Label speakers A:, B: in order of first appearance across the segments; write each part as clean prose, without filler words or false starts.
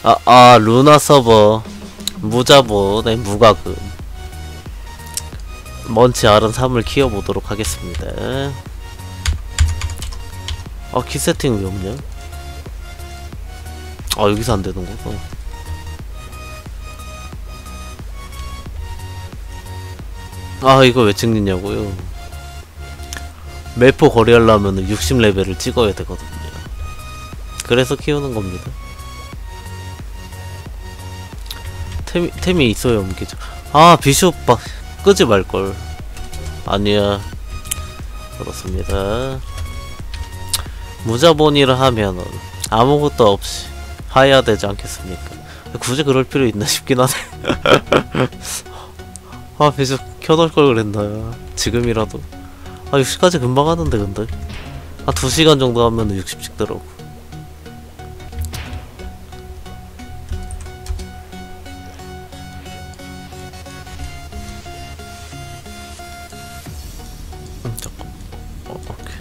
A: 루나 서버 무자본 무과금 먼치 R3을 키워보도록 하겠습니다. 키 세팅 왜 없냐? 여기서 안 되는 거구나. 이거 왜 찍느냐고요? 매포 거래하려면 60레벨을 찍어야 되거든요. 그래서 키우는 겁니다. 템이 있어야 옮기죠. 비숍 막 끄지 말걸. 아니야. 그렇습니다. 무자본이라 하면은 아무것도 없이 하야 되지 않겠습니까? 굳이 그럴 필요 있나 싶긴 하네. 비숍 켜놓을 걸 그랬나. 지금이라도. 60까지 금방 하는데, 근데. 2시간 정도 하면은 60 찍더라고. 잠깐. 오케이.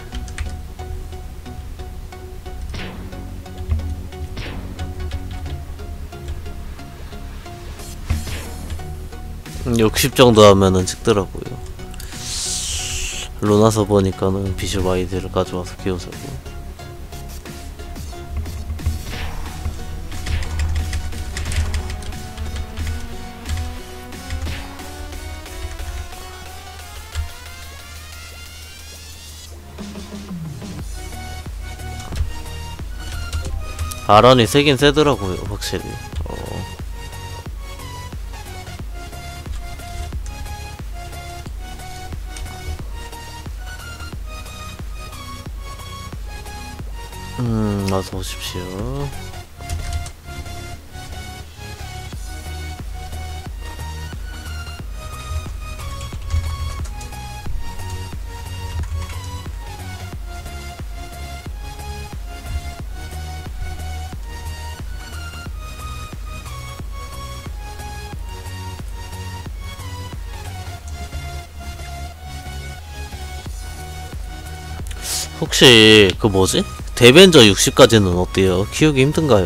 A: 60 정도 하면은 찍더라고요. 루나서 보니까는 비숍 아이디를 가져와서 키우자고. 아란이 세긴 세더라고요, 확실히. 와서 오십시오. 혹시 그 뭐지? 데벤저 60까지는 어때요? 키우기 힘든가요?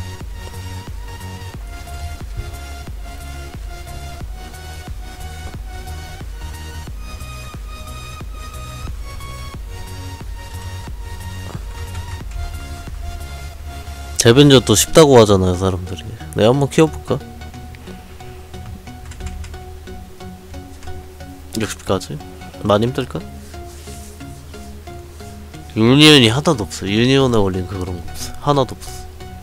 A: 데벤저도 쉽다고 하잖아요, 사람들이. 내가 한번 키워볼까? 60까지? 많이 힘들까? 유니온이 하나도 없어. 유니온에 올린 그런 거 없어. 하나도 없어.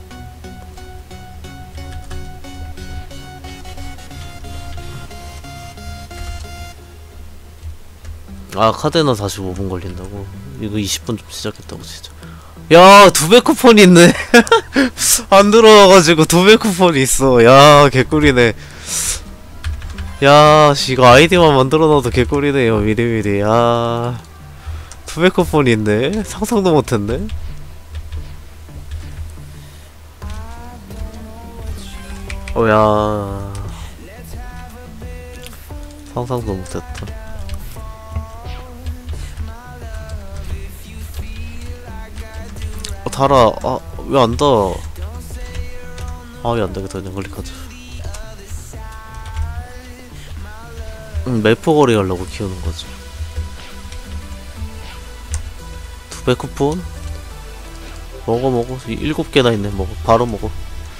A: 카데나 45분 걸린다고? 이거 20분 좀 시작했다고 진짜. 야, 2배 쿠폰이 있네. 안 들어와가지고 2배 쿠폰이 있어. 야, 개꿀이네. 야, 이거 아이디만 만들어놔도 개꿀이네요. 미리미리. 야, 2배 쿠폰이 있네. 상상도 못했네. 야, 상상도 못했다. 달아. 왜 안 닿아? 왜 안 되겠다. 그냥 클릭하자. 매포거리 하려고 키우는 거지. 2배 쿠폰? 먹어. 7개나 있네. 먹어. 바로 먹어.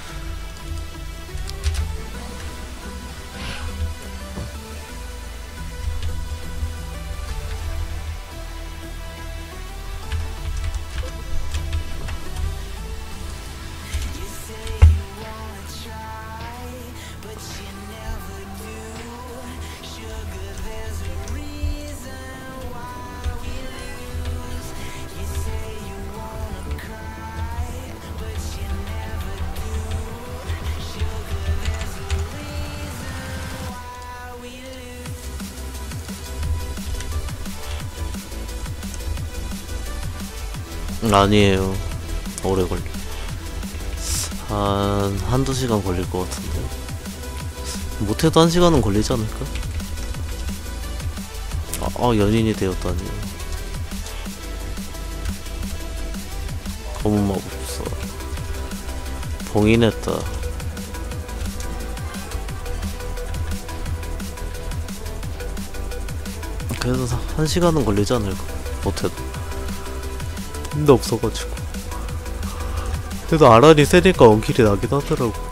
A: 아니에요. 오래 걸려. 한두 시간 걸릴 것 같은데. 못해도 1시간은 걸리지 않을까? 연인이 되었다니. 검은 마법사. 봉인했다. 그래도 1시간은 걸리지 않을까? 못해도 힘도 없어가지고. 그래도 아란이 세니까 원킬이 나긴 하더라고.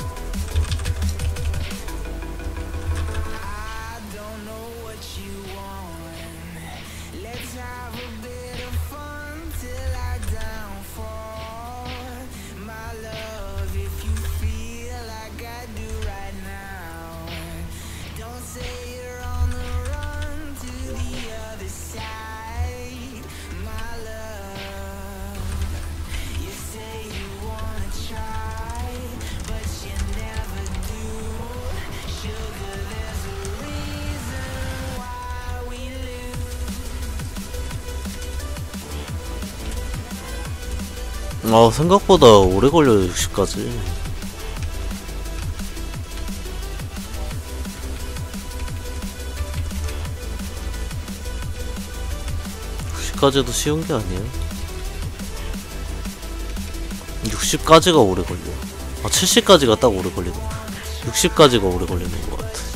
A: 생각보다 오래 걸려요. 60까지. 60까지도 쉬운 게 아니에요. 60까지가 오래 걸려. 70까지가 딱 오래 걸리고 60까지가 오래 걸리는 것 같아.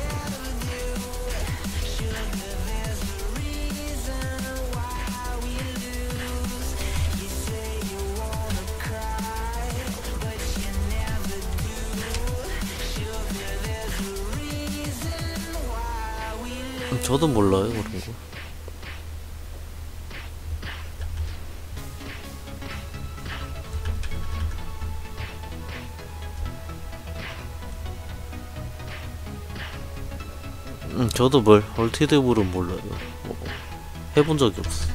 A: 저도 몰라요 그런 거. 저도 뭘 얼티드블은 몰라요. 해본 적이 없어.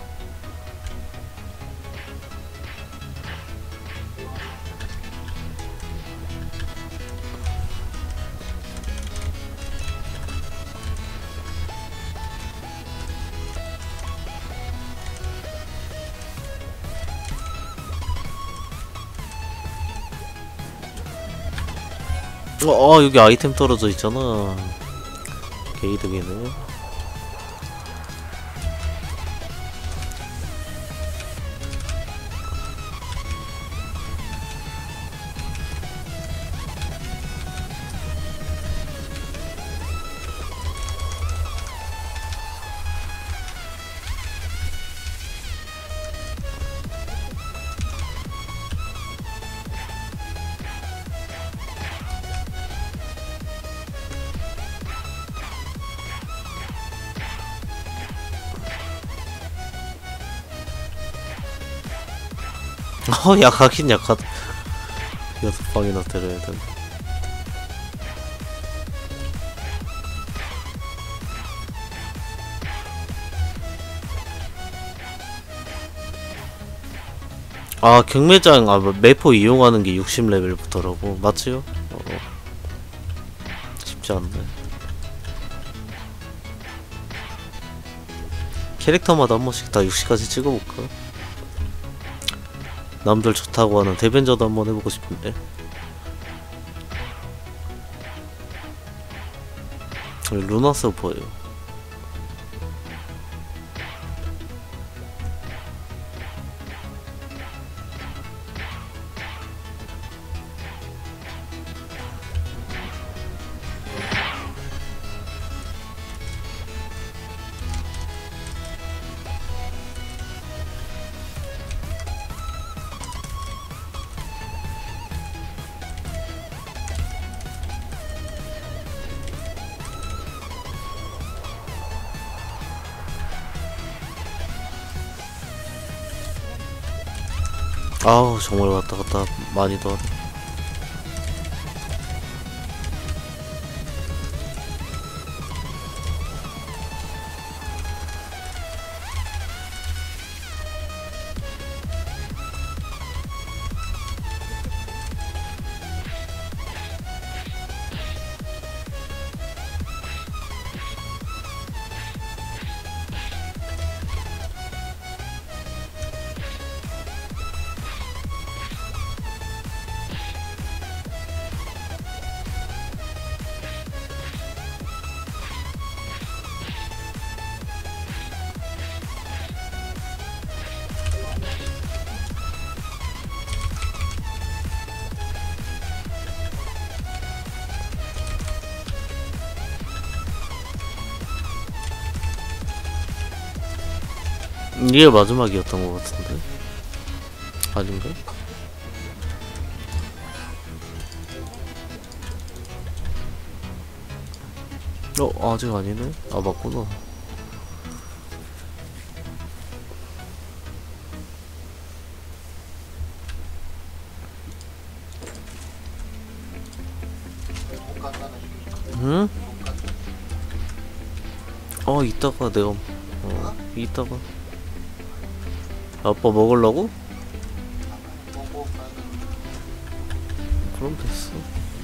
A: 여기 아이템 떨어져 있잖아. 개이득이네. 약하긴 약하다. 6방이나 때려야 돼. 경매장, 매포 이용하는 게 60레벨부터라고. 맞지요? 쉽지 않네. 캐릭터마다 한 번씩 다 60까지 찍어볼까? 남들 좋다고 하는 데벤저도 한번 해보고 싶은데. 루나 서버예요. 정말 왔다 갔다 많이 더 하네. 이게 마지막이었던 것 같은데? 아닌가? 아직 아니네? 아, 맞구나. 응? 이따가 내가, 이따가. 아빠 먹으려고? 그럼 됐어.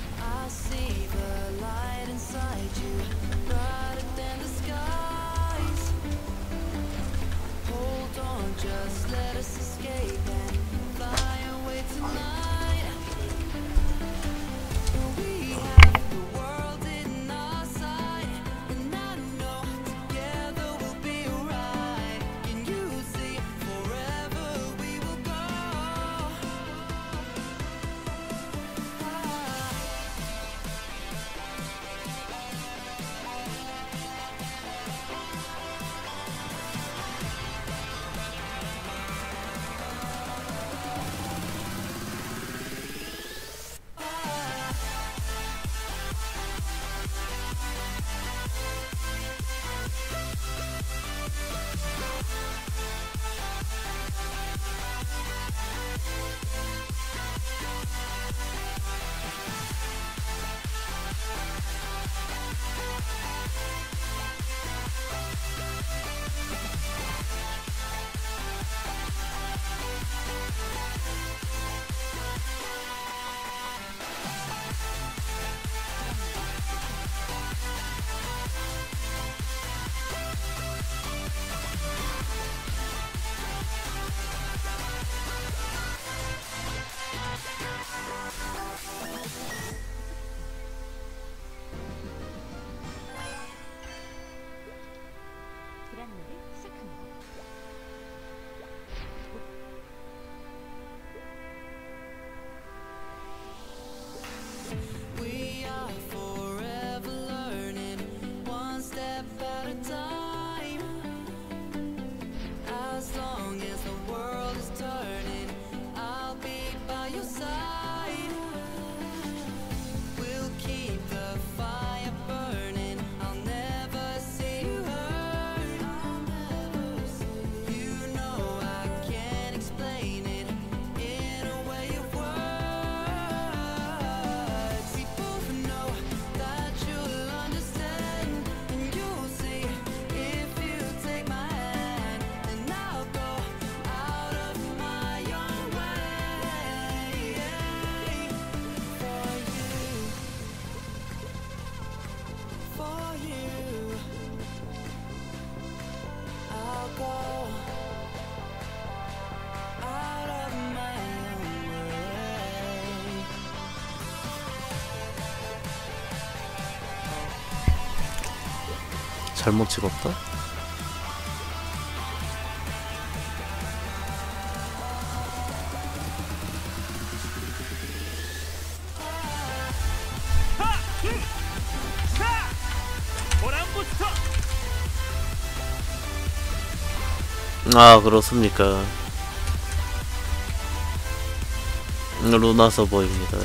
A: 잘못 찍었다? 아, 그렇습니까. 루나 서버입니다.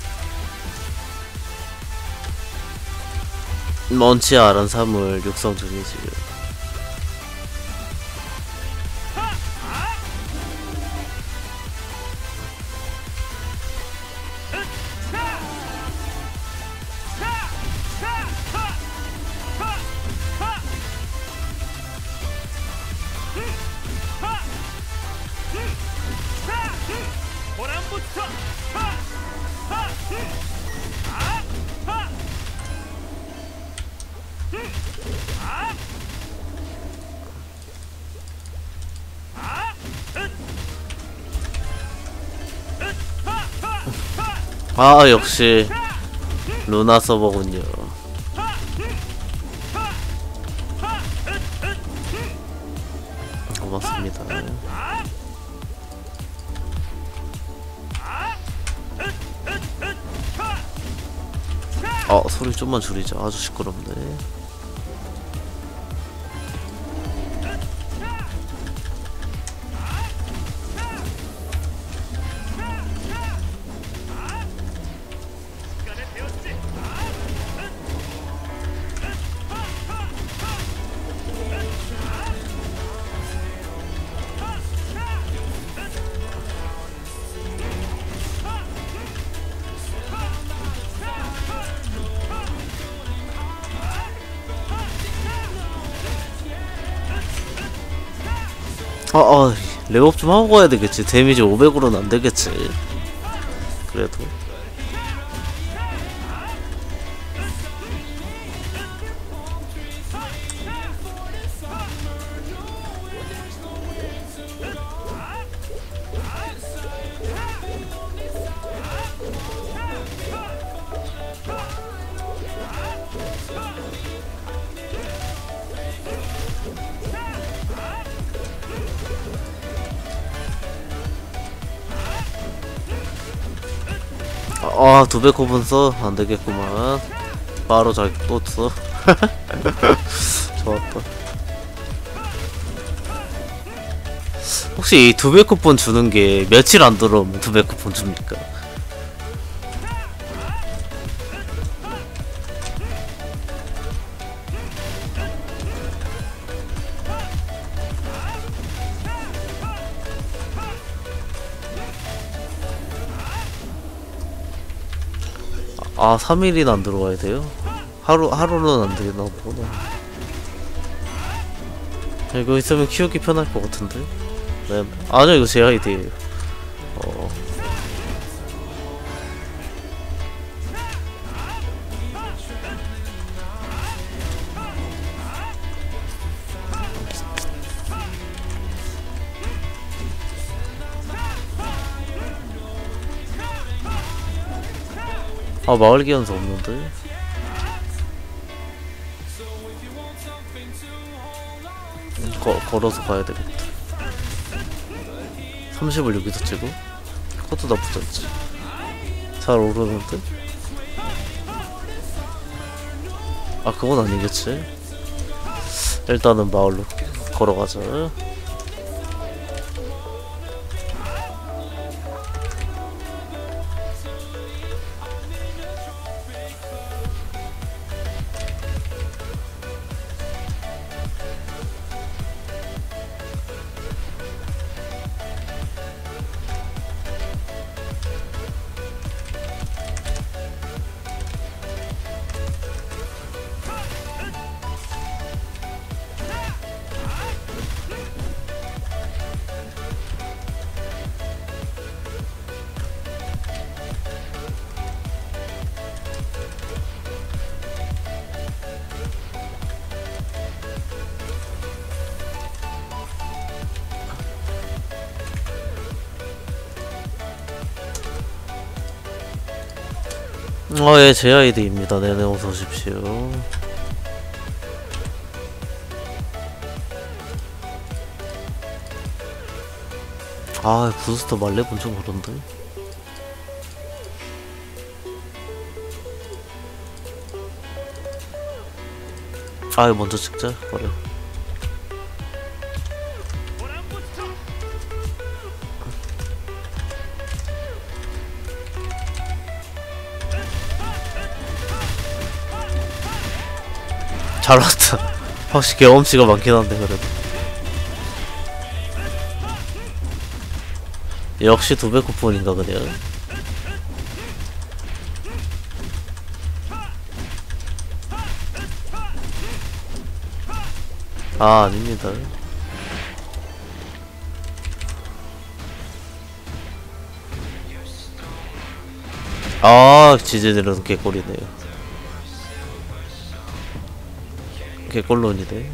A: 먼치 아란 사물 육성 중이지요. 아, 역시 루나 서버군요. 고맙습니다. 소리 좀만 줄이자. 아주 시끄럽네. 레벨업 좀 하고 가야 되겠지. 데미지 500으로는 안 되겠지. 그래도. 두배컵은 써? 안되겠구만. 바로 잘 또 써. 좋았다. 혹시 이 두배 쿠폰 주는 게 며칠 안 들어오면 두배 쿠폰 줍니까? 아, 3일이나 안 들어와야 돼요? 하루는 안 되나 보구나. 이거 있으면 키우기 편할 것 같은데? 네. 아니요, 이거 제 아이디예요. 마을 기한서 없는데? 걸어서 가야 되겠다. 30을 여기서 찍어? 그것도 나쁘지 않지. 잘 오르는데? 그건 아니겠지. 일단은 마을로 걸어가자. 예, 제 아이디입니다. 네네, 어서 오십시오. 부스터 말레본 좀 그런데? 이거 먼저 찍자. 그래. 잘 왔다. 확실히 경험치가 많긴 한데 그래도. 역시 두배 쿠폰인가 그냥. 아닙니다. 지제들은 개꼴이네요. 개꼴론이네.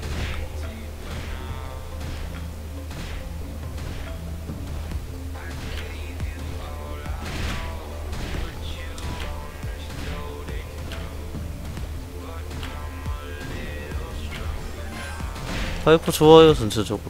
A: 파이프 좋아요 전체적으로.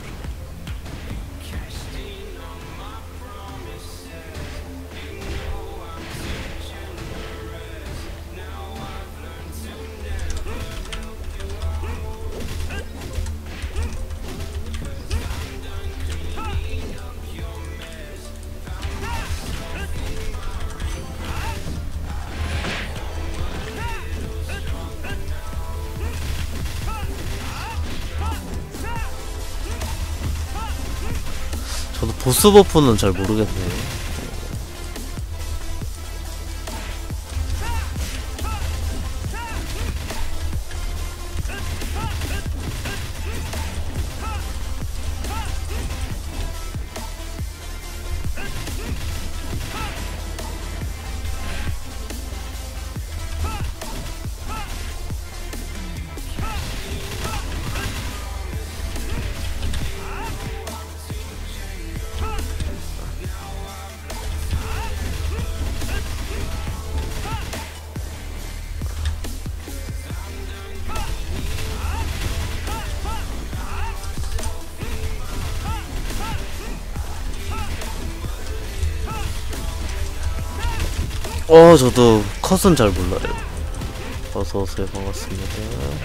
A: 저도 보스 버프는 잘 모르겠네요. 저도 컷은 잘 몰라요. 어서오세요. 반갑습니다.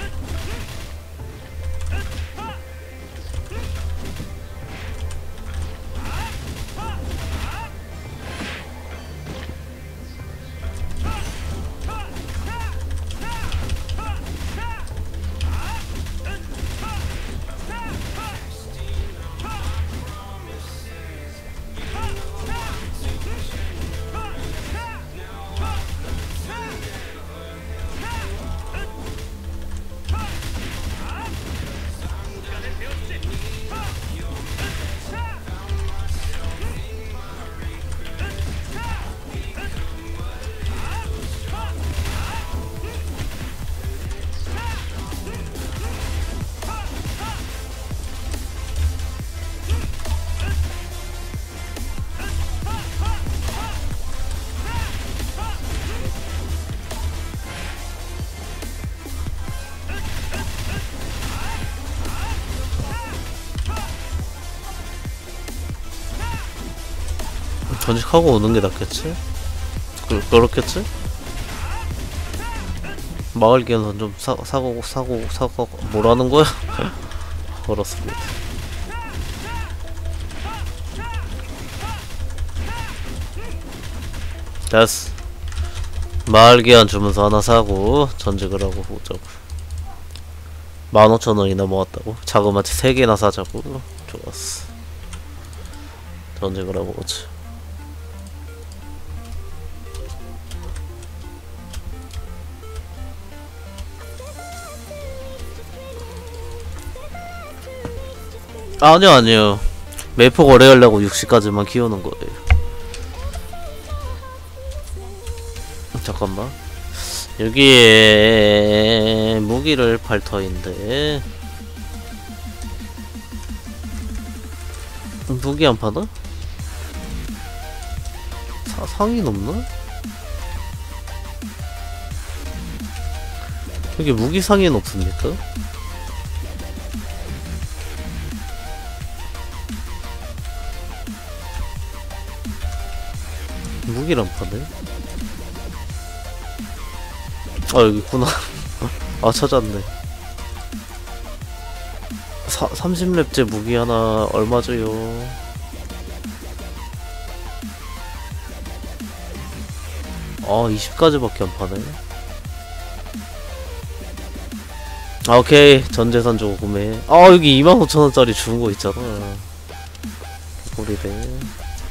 A: 전직하고 오는 게 낫겠지? 그렇겠지? 마을기에는 좀 사고 뭐라는 거야? 그렇습니다. 됐어. 마을기한 주문서 하나 사고 전직을 하고 보자고. 15,000원이나 모았다고? 자그마치 3개나 사자고. 좋았어. 전직을 하고 오지. 아니요. 메이포 거래하려고 60까지만 키우는 거예요. 잠깐만. 여기에 무기를 팔 터인데 무기 안 파나? 상인 없나? 여기 무기 상인 없습니까? 무기를 안 파네? 여기 있구나. 찾았네. 30렙째 무기 하나 얼마죠요? 아 20까지밖에 안 파네. 오케이. 전재산 주고 구매. 여기 25,000원짜리 주는 거 있잖아. 꼬리래.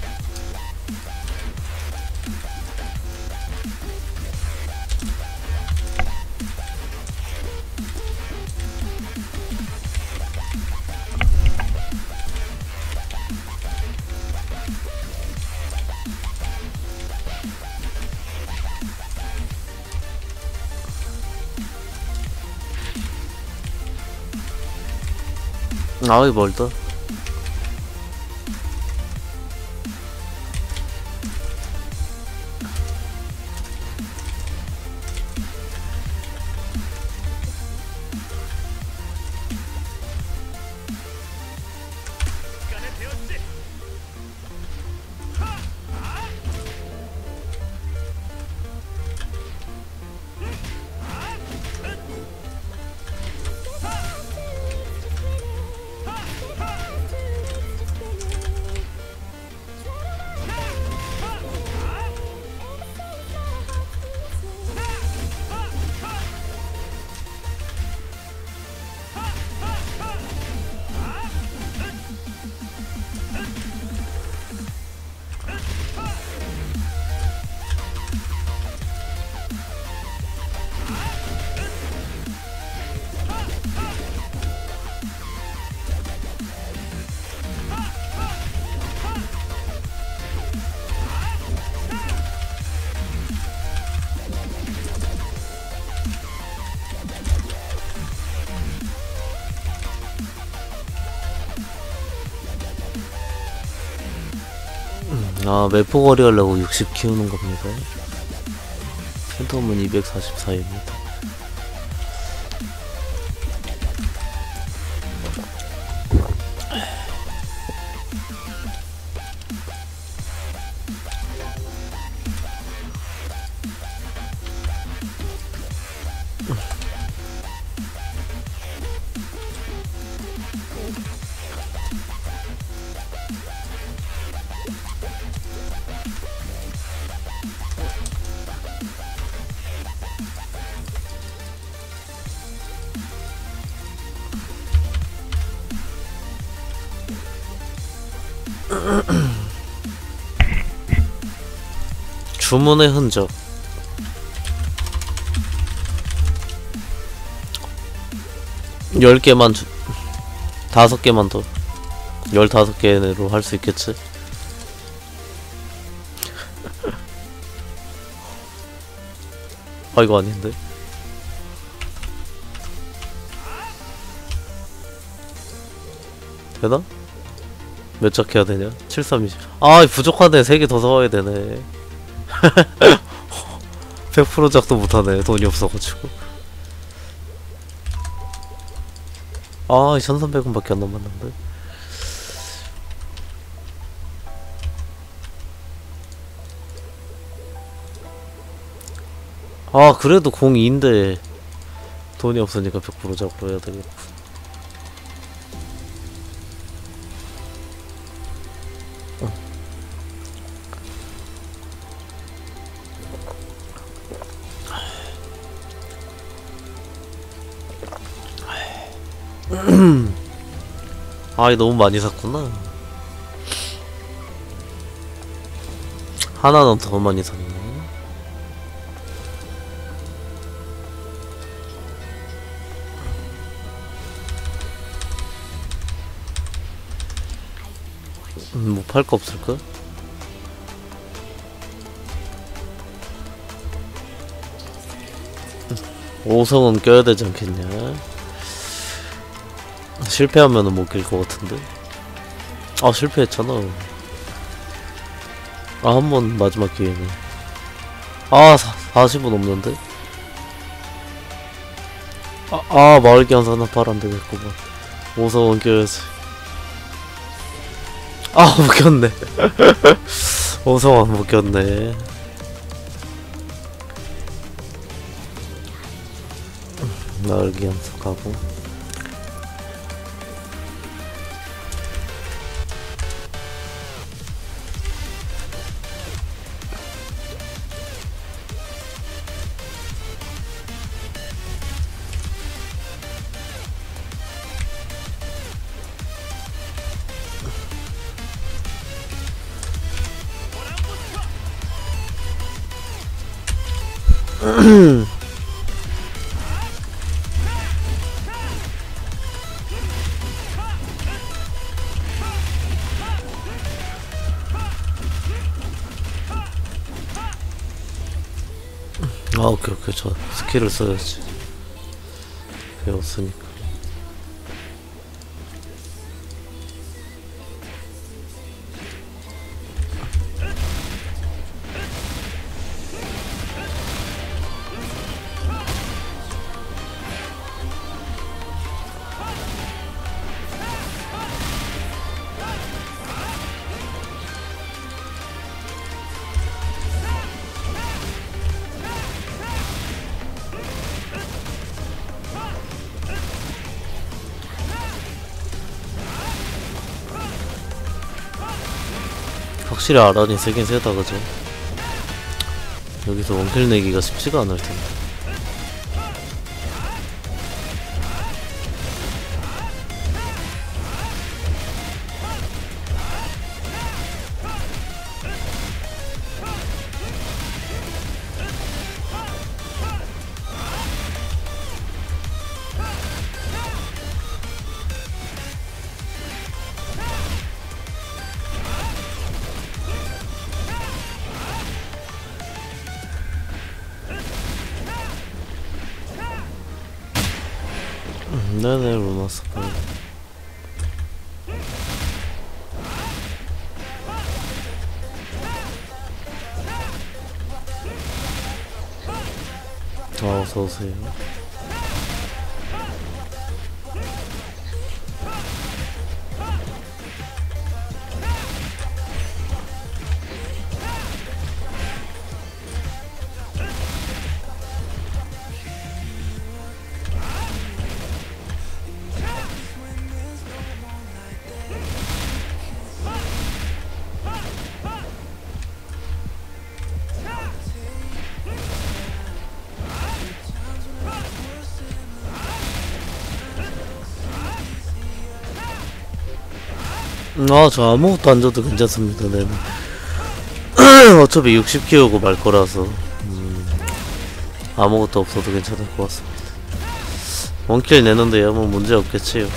A: 아이 멀다. 매포 거리 하려고 60 키우는 겁니다. 팬텀은 244입니다. 주문의 흔적. 10개만 5개만 더 15개로 할 수 있겠지? 아 이거 아닌데? 되나? 몇 짝 해야 되냐? 7320. 아 부족하네. 3개 더 사와야 되네. 100% 작도 못하네. 돈이 없어가지고. 아 1300원밖에 안 남았는데. 아 그래도 02인데 돈이 없으니까 100% 작으로 해야 되겠다. 아 너무 많이 샀구나. 하나는 더 많이 샀네. 뭐 팔 거 없을까? 오성은 껴야 되지 않겠냐? 실패하면은 못 낄 것 같은데. 아 실패했잖아. 아 한 번 마지막 기회네. 아 40은 없는데. 마을 기한사 하나 팔았는데 됐구만. 오성은 껴야지. 아 못 꼈네. 오성은 못 꼈네. 마을 기한사 가고. 아 오케이 저 스킬을 써야지. 배웠으니까. 확실히 아란이 세긴 세다 그죠? 여기서 원킬 내기가 쉽지가 않을 텐데. 네네 루나스카. 어서오세요. 저 아무것도 안 줘도 괜찮습니다. 네네. 어차피 60 키우고 말 거라서 아무것도 없어도 괜찮을 것 같습니다. 원킬 내는데요 뭐 문제 없겠지요.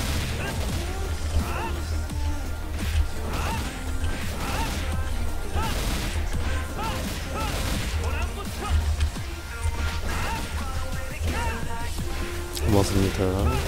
A: 고맙습니다.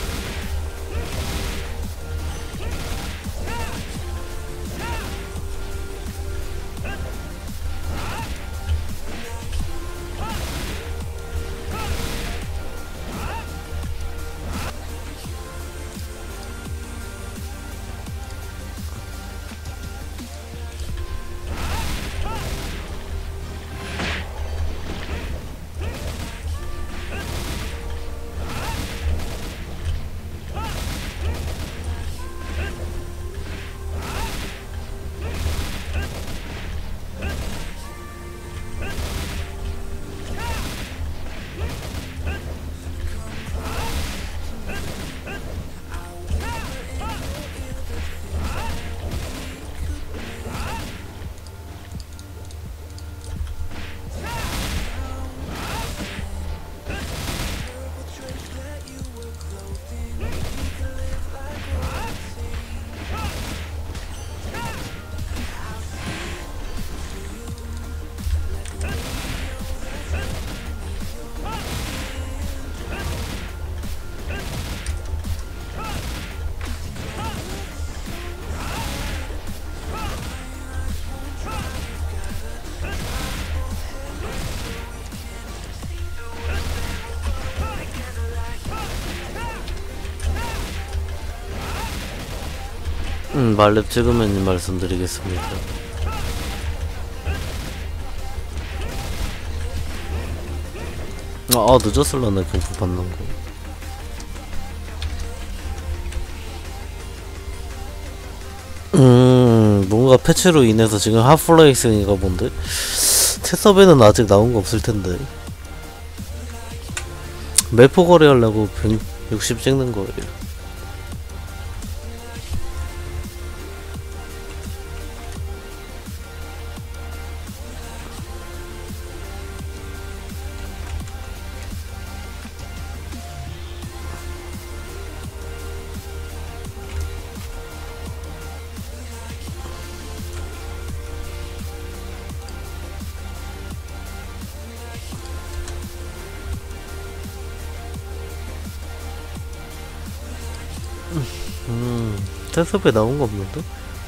A: 말렙 찍으면 말씀드리겠습니다. 늦었을라나 경품 받는 거. 뭔가 패치로 인해서 지금 하프라이스인가 본데? 테서베는 아직 나온 거 없을 텐데. 매포 거래하려고 160 찍는 거예요. 테스업에 나온 거 없는데?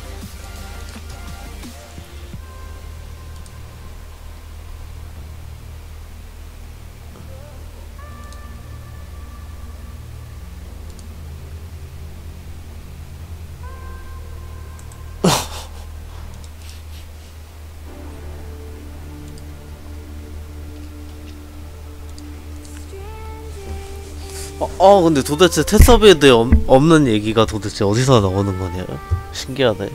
A: 근데 도대체 테스업에 대해 없는 얘기가 도대체 어디서 나오는 거냐? 신기하네.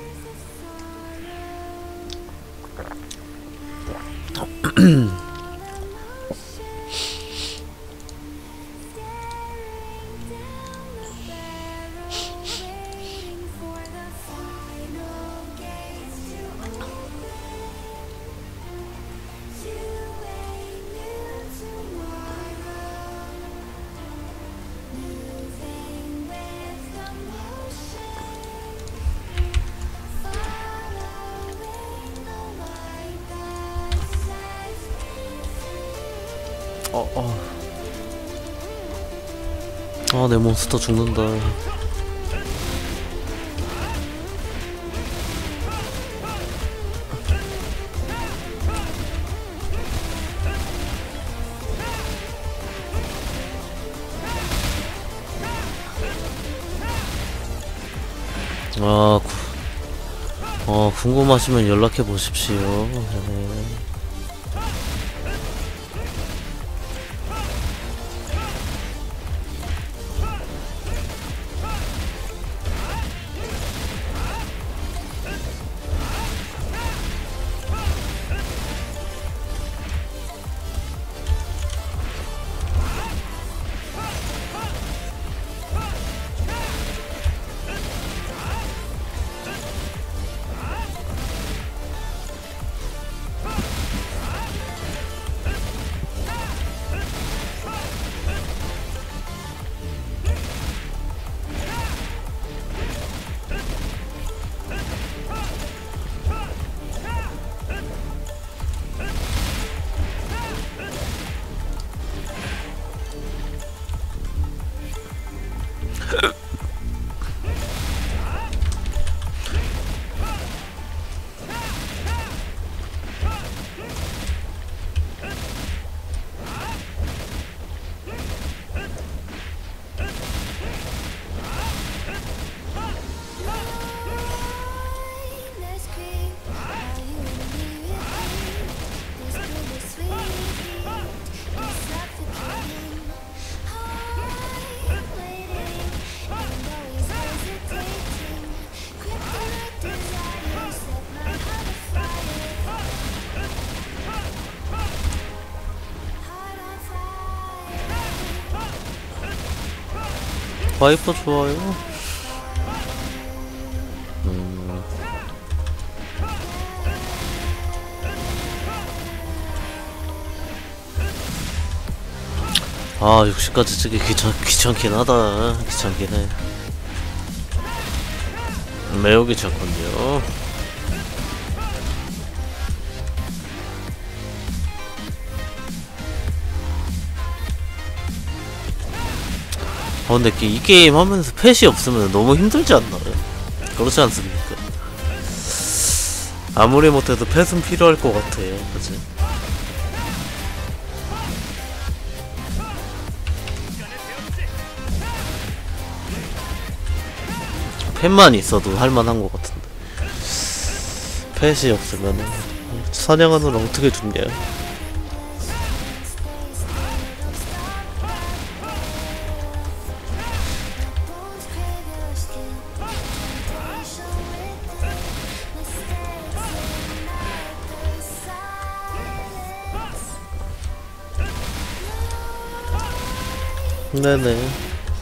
A: 내 몬스터 죽는다. 궁금하시면 연락해 보십시오. 네. 바이퍼 좋아요. 아 60까지 쓰기 귀찮긴 하다. 귀찮긴 해. 매우 귀찮군요. 근데 이 게임 하면서 펫이 없으면 너무 힘들지 않나요? 그렇지 않습니까? 아무리 못해도 펫은 필요할 것 같아. 그치? 펫만 있어도 할만한 것 같은데 펫이 없으면 사냥하느라 어떻게 죽냐. 네네.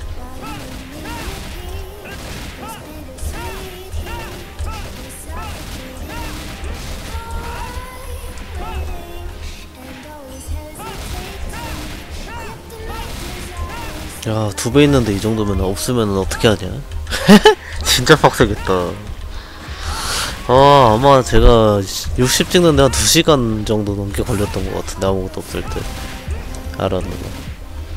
A: 야, 2배 있는데 이 정도면 없으면 어떻게 하냐? 진짜 빡세겠다. 아, 아마 제가 60 찍는데 한 2시간 정도 넘게 걸렸던 것 같은데, 아무것도 없을 때. 알았는 거.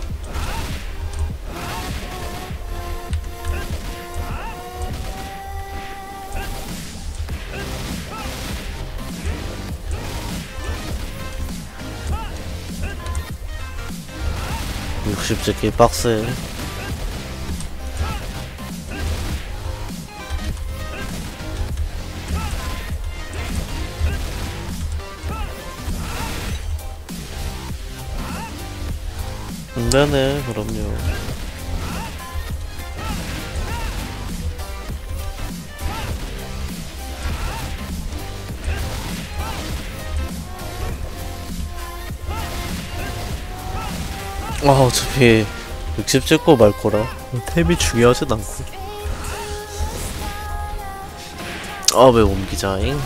A: 육십 찍기 빡세. 네네, 그럼요. 어차피 60 찍고 말 거라 템이 중요하진 않고. 왜 옮기자잉?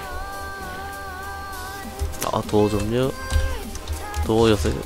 A: 도어 좀요. 도어 여세요.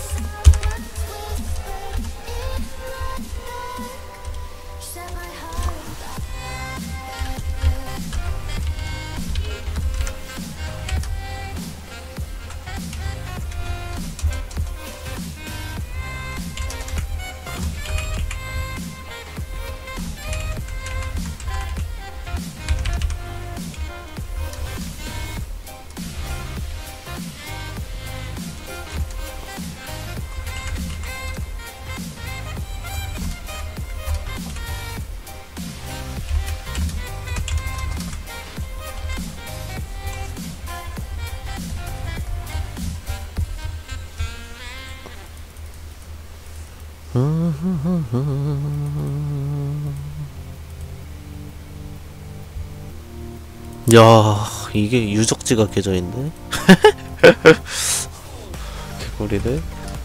A: 야, 이게 유적지가 깨져있네? 개꿀이네?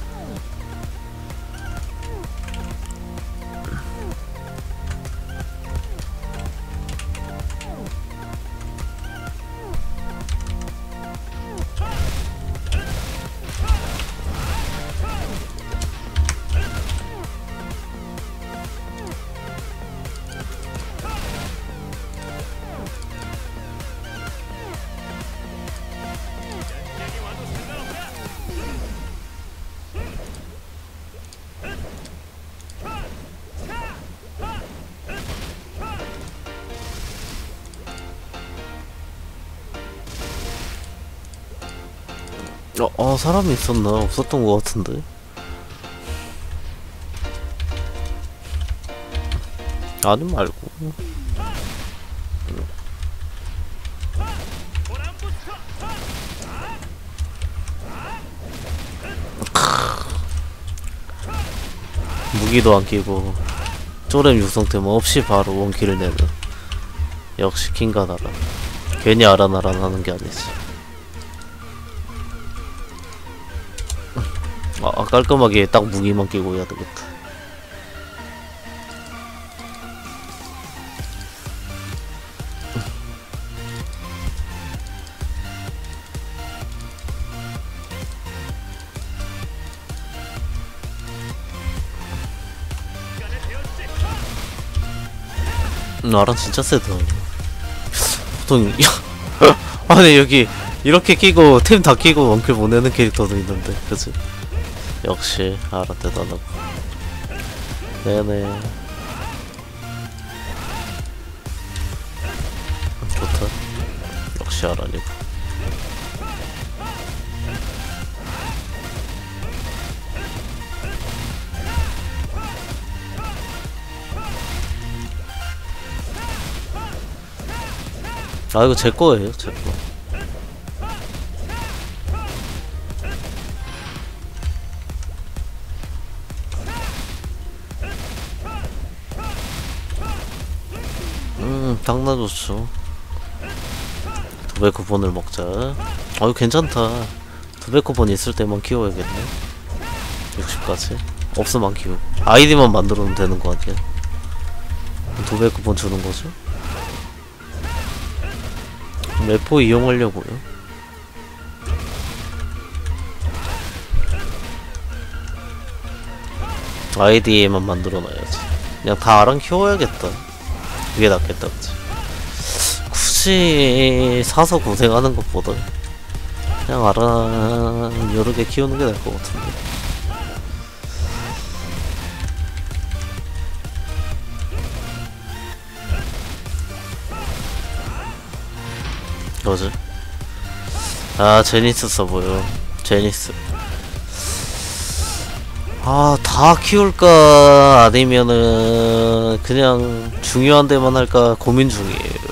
A: 사람이 있었나? 없었던 것 같은데? 아니 말고. 무기도 안 끼고 쪼렘 육성템 없이 바로 원킬을 내는 역시 킹가나라. 괜히 아란아란 하는 게 아니지. 깔끔하게 딱 무기만 끼고 해야 되겠다. 아랑 진짜 세다. 보통 아니 여기 이렇게 끼고 템 다 끼고 원킬 보내는 캐릭터도 있는데 그치? 역시 아라 대단하고. 네네. 좋다. 역시 아라니고. 아 이거 제 거예요, 제 거. 당나 좋죠. 두배 쿠폰을 먹자. 이거 괜찮다. 두배 쿠폰 있을 때만 키워야겠네. 60까지. 없으면 안 키우고. 아이디만 만들어놓으면 되는 거 아니야? 두배 쿠폰 주는 거죠? 레포 이용하려고요. 아이디만 만들어놔야지. 그냥 다 아랑 키워야겠다. 그게 낫겠다, 그치? 굳이 사서 고생하는 것보다 그냥 아랑 여러 개 키우는 게 나을 것 같은데. 뭐지? 아, 제니스 써보여. 제니스. 아, 다 키울까 아니면은 그냥 중요한 데만 할까 고민 중이에요.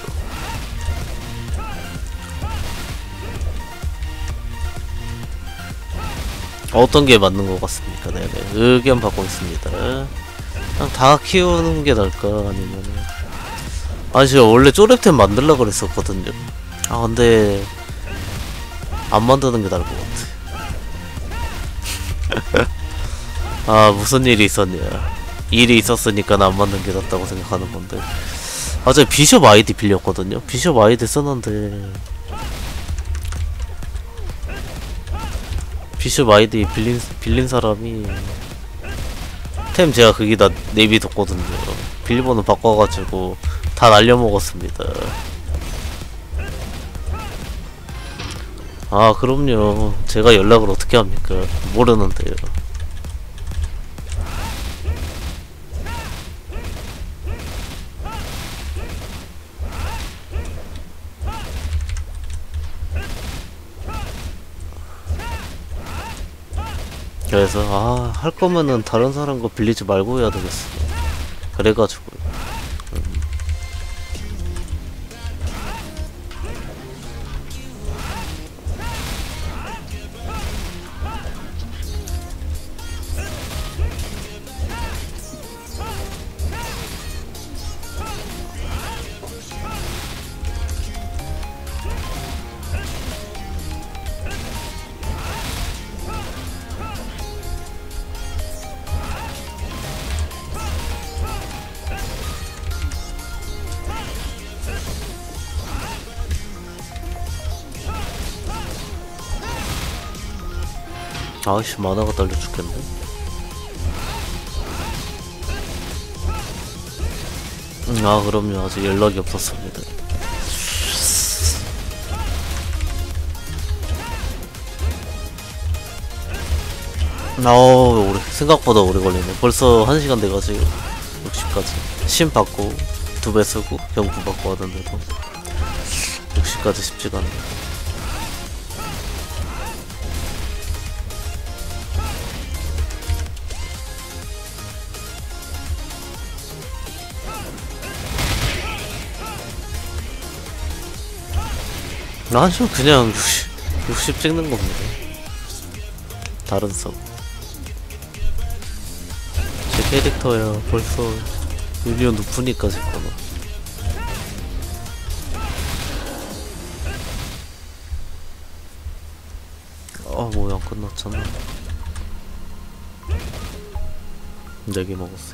A: 어떤 게 맞는 것 같습니까? 네네. 의견 받고 있습니다. 그냥 다 키우는 게 나을까 아니면은. 아니 제가 원래 쪼렙템 만들려고 그랬었거든요. 아 근데 안 만드는 게 나을 것 같아. 아 무슨 일이 있었냐. 일이 있었으니까 안 만든 게 낫다고 생각하는 건데. 아 제가 비숍 아이디 빌렸거든요. 비숍 아이디 썼는데 비숍 아이디 빌린 사람이 템 제가 거기다 내비뒀거든요. 비밀번호 바꿔가지고 다 날려먹었습니다. 아 그럼요. 제가 연락을 어떻게 합니까? 모르는데요. 그래서 아 할 거면은 다른 사람 거 빌리지 말고 해야 되겠어. 그래가지고 아이씨 만화가 딸려 죽겠네. 아 그럼요. 아직 연락이 없었습니다. 오래 생각보다 오래 걸리네. 벌써 1시간 돼가지고 60까지 심 받고 2배 쓰고 경품 받고 하던데도 60까지 쉽지가 않네. 아니요 그냥 60 찍는 겁니다. 다른 서브 제 캐릭터야 벌써 유니온 높으니까 짓거나. 뭐야 안 끝났잖아. 4개 먹었어?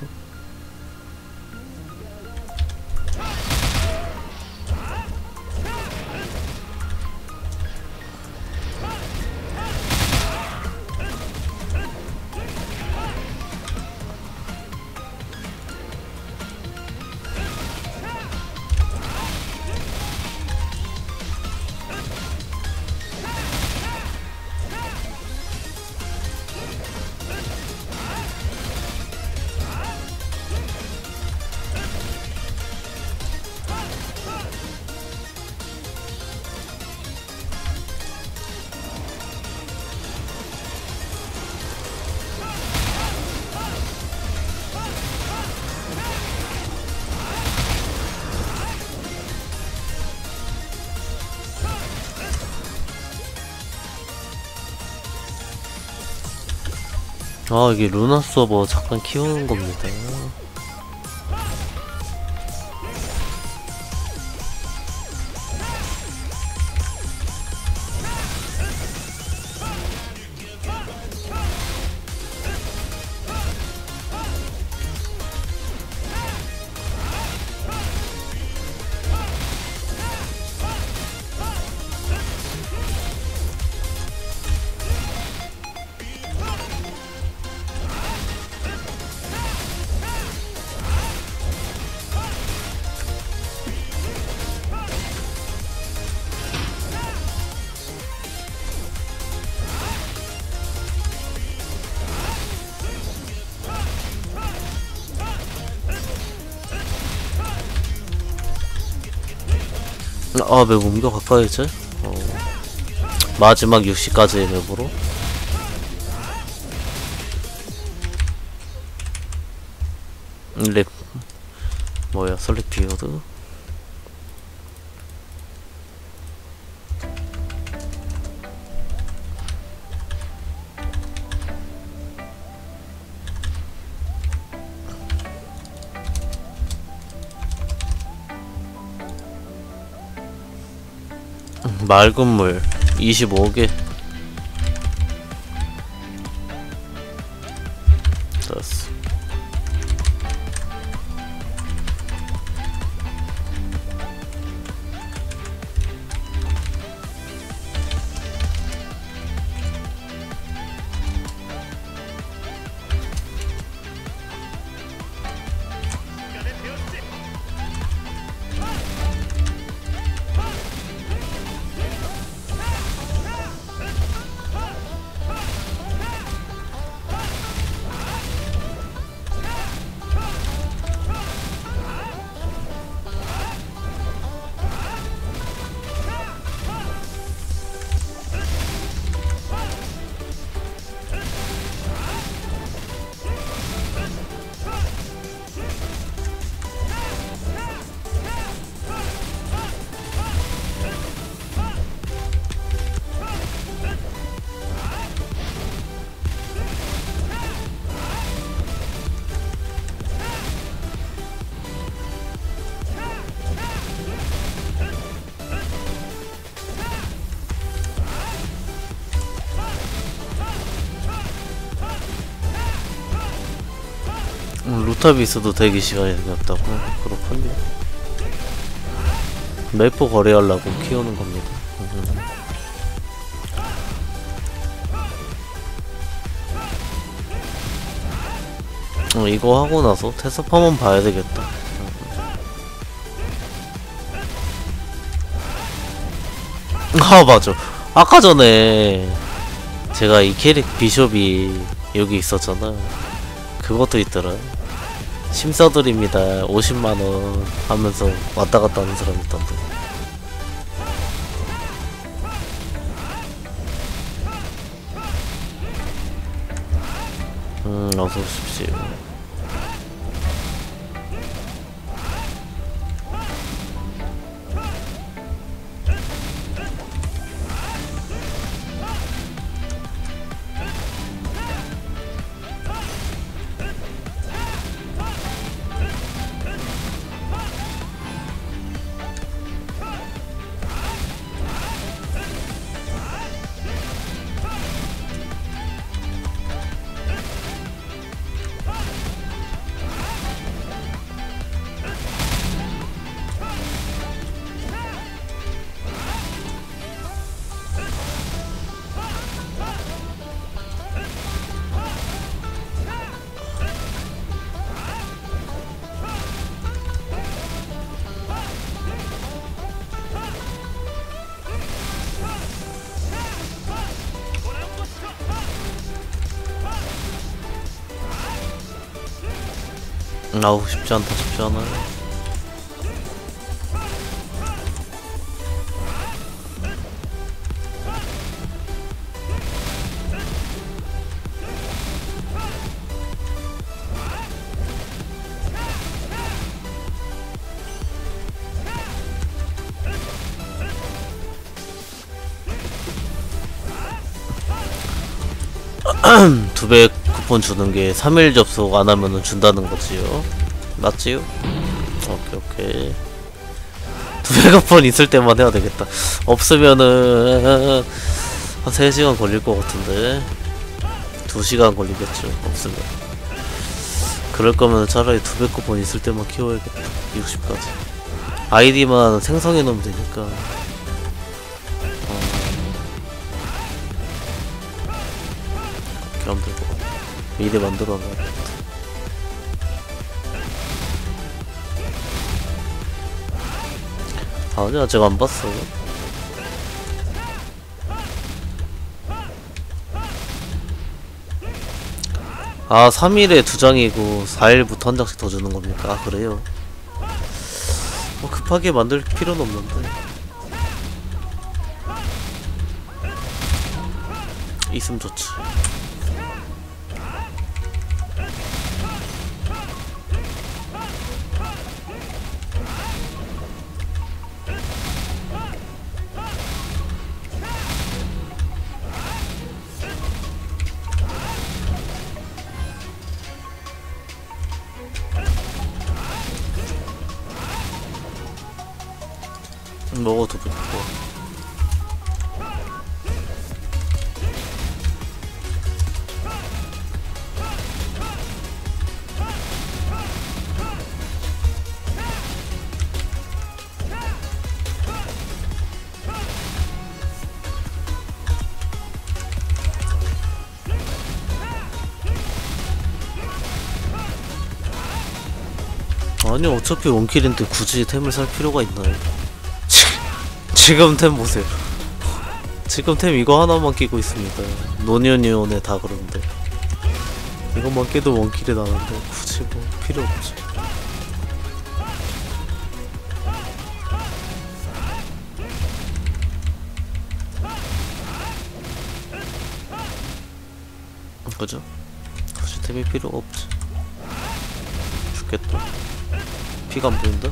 A: 아, 이게 루나 서버 잠깐 키우는 겁니다. 아, 맵 옮겨 갈까 이제? 마지막 60까지의 맵으로. 랩 뭐야, 설립 피어드. 맑은 물 25개. 됐어. 루탑이 있어도 대기 시간이 생겼다고? 그렇군요. 맵포 거래하려고 키우는 겁니다. 이거 하고 나서 테스업 한번 봐야 되겠다. 아, 맞아. 아까 전에 제가 이 캐릭 비숍이 여기 있었잖아. 그것도 있더라. 심사드립니다 50만원 하면서 왔다갔다 하는 사람 있던데. 어서 오십시오. 아우, 쉽지 않다, 쉽지 않아. 두배 쿠폰 주는 게 3일 접속 안 하면은 준다는 거지요. 맞지요? 오케이, 오케이. 200원 있을 때만 해야 되겠다. 없으면은 한 3시간 걸릴 것 같은데 2시간 걸리겠죠. 없으면. 그럴 거면 차라리 200쿠폰 있을 때만 키워야겠다. 60까지. 아이디만 생성해 놓으면 되니까. 그렇게 하면 되고. 미리 만들어 놔야겠다. 아니, 아직 안 봤어. 아, 3일에 2장이고 4일부터 한 장씩 더 주는 겁니까? 아, 그래요? 뭐 급하게 만들 필요는 없는데 있으면 좋지. 먹어도 좋고. 아니, 어차피 원킬인데 굳이 템을 살 필요가 있나요? 지금 템 보세요. 지금 템 이거 하나만 끼고 있습니다. 노니오니온에 다 그런데 이것만 끼도 원킬이 나는데 굳이 뭐 필요 없지. 그죠? 굳이 템이 필요가 없지. 죽겠다. 피가 안 보인다?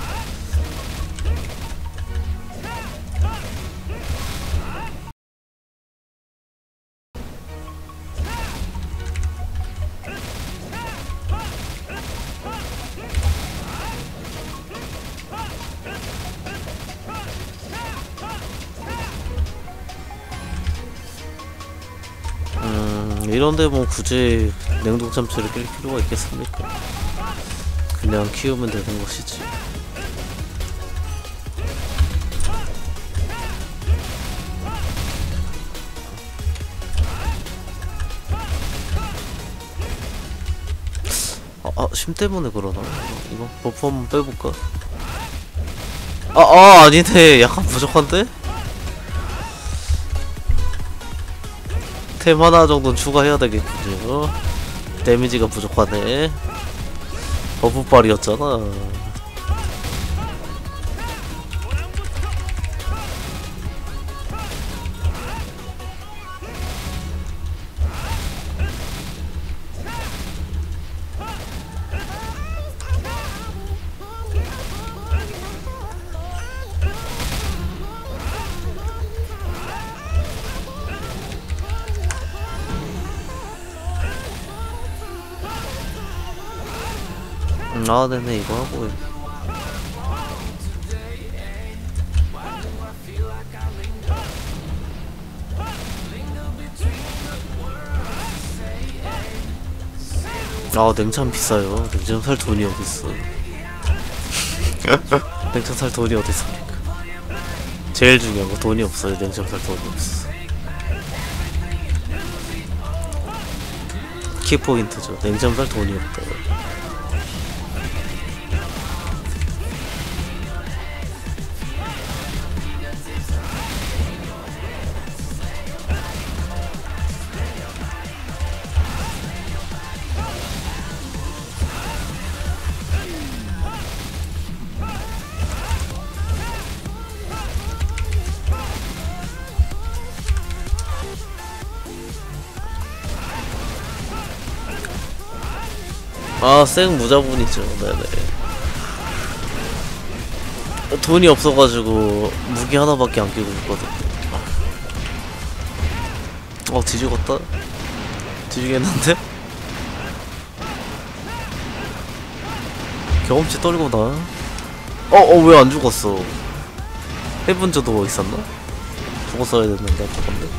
A: 이런데 뭐 굳이 냉동 참치를 낄 필요가 있겠습니까? 그냥 키우면 되는 것이지. 심 때문에 그러나? 이거 버프 한번 빼볼까? 아니네. 약간 부족한데? 템 하나 정도는 추가해야 되겠군요. 데미지가 부족하네. 버프빨이었잖아. 네네, 이거 하고. 냉참 비싸요. 냉참 살 돈이 어딨어. 냉참 살 돈이 어딨습니까? 제일 중요한 거 돈이 없어요. 냉참 살 돈이 없어. 키포인트죠. 냉참 살 돈이 없다. 생 무자본이죠. 네네. 돈이 없어가지고 무기 하나밖에 안 끼고 있거든. 뒤죽었다? 뒤지겠는데? 경험치 떨고 나. 왜 안 죽었어? 해븐저도 있었나? 죽었어야 됐는데 아까건데.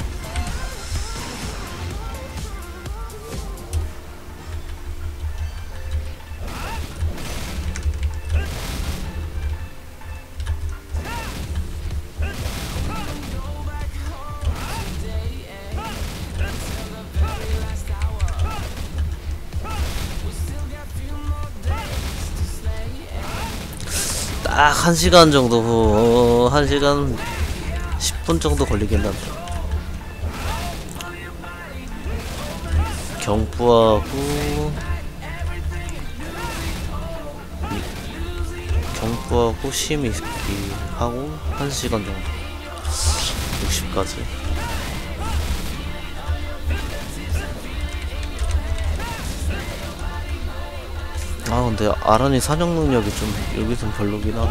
A: 딱 1시간 정도 후, 1시간 10분 정도 걸리겠나. 경부하고 심의기 하고 1시간 정도. 60까지. 근데 아란이 사냥 능력이 좀 여기선 별로긴 하네.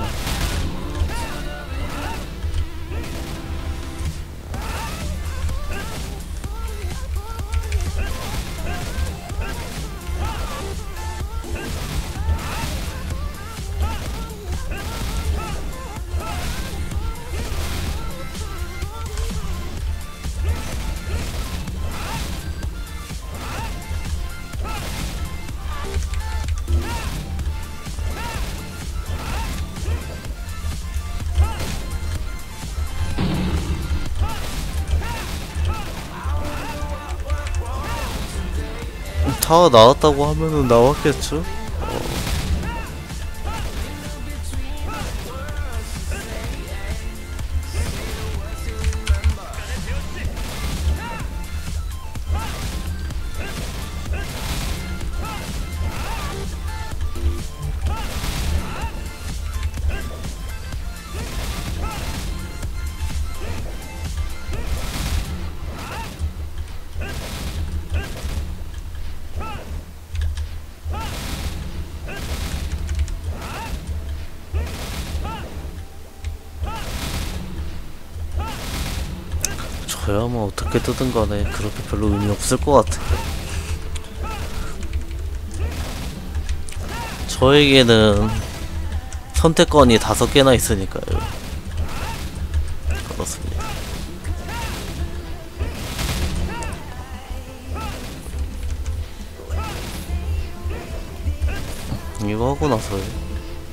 A: 다 나왔다고 하면은 나왔겠죠? 저야 뭐 어떻게 뜨든 간에 그렇게 별로 의미 없을 것 같아요. 저에게는 선택권이 5개나 있으니까요. 그렇습니다. 이거 하고 나서요.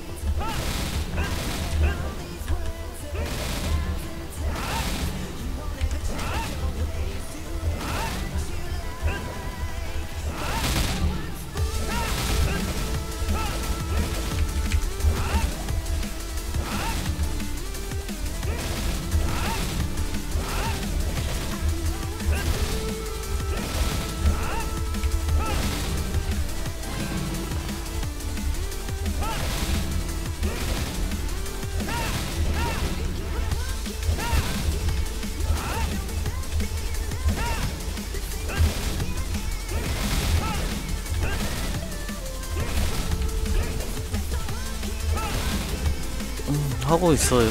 A: 하고 있어요.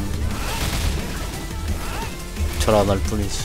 A: 잘 안 할 뿐이지.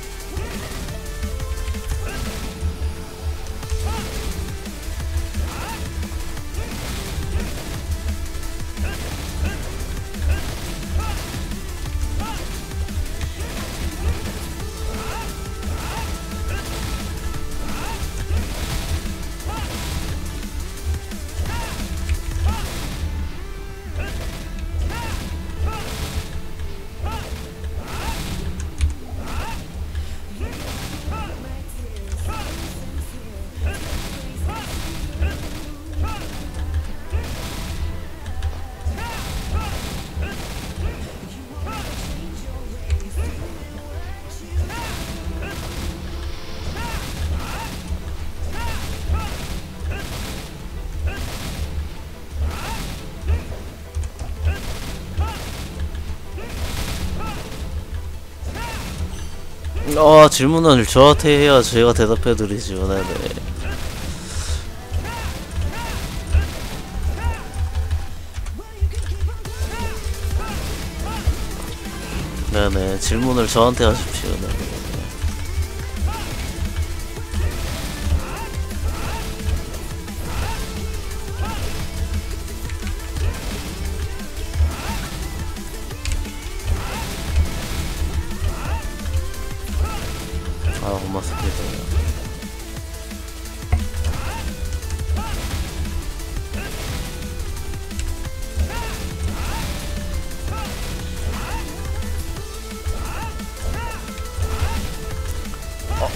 A: 질문을 저한테 해야 제가 대답해드리죠. 네네. 네네. 질문을 저한테 하십시오. 네네.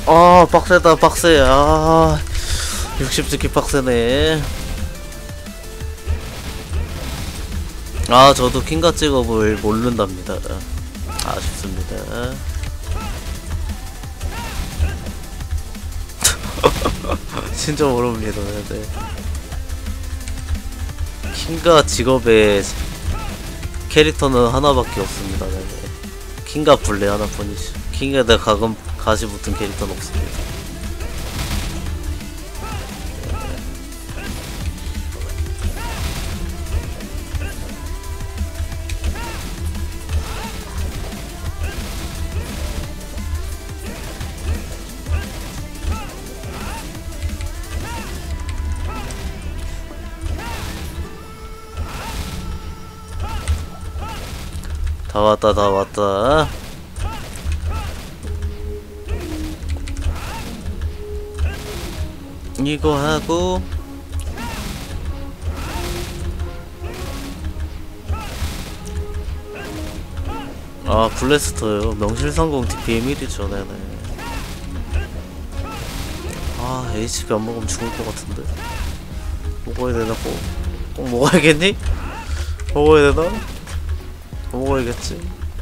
A: 아 빡세다 빡세. 아 60 찍기 빡세네. 아 저도 킹가 직업을 모른답니다. 아쉽습니다. 진짜 모릅니다. 네. 킹가 직업의 캐릭터는 하나밖에 없습니다. 네. 킹가 블레 하나뿐이지. 킹에다 가끔 가시 붙은 캐릭터는 없습니다. 다 왔다 다 왔다. 이거 하고 아 블래스터요. 명실상공 DPM 1이죠. 네네. 아 HP 안 먹으면 죽을 것 같은데. 먹어야 되나? 꼭 먹어야겠니? 먹어야 되나? 먹어야겠지.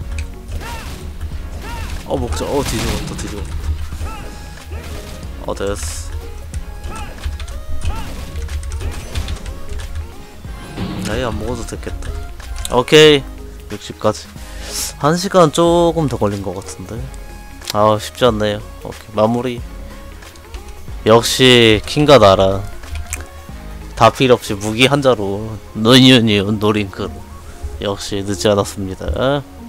A: 먹자. 뒤집었다 뒤집었다. 됐어. 아예 안 먹어도 됐겠다. 오케이 60까지 1시간 조금 더 걸린 것 같은데. 쉽지 않네요. 오케이 마무리. 역시 킹과 나라 다 필요 없이 무기 한자로 노니언이 노링크로 역시 늦지 않았습니다.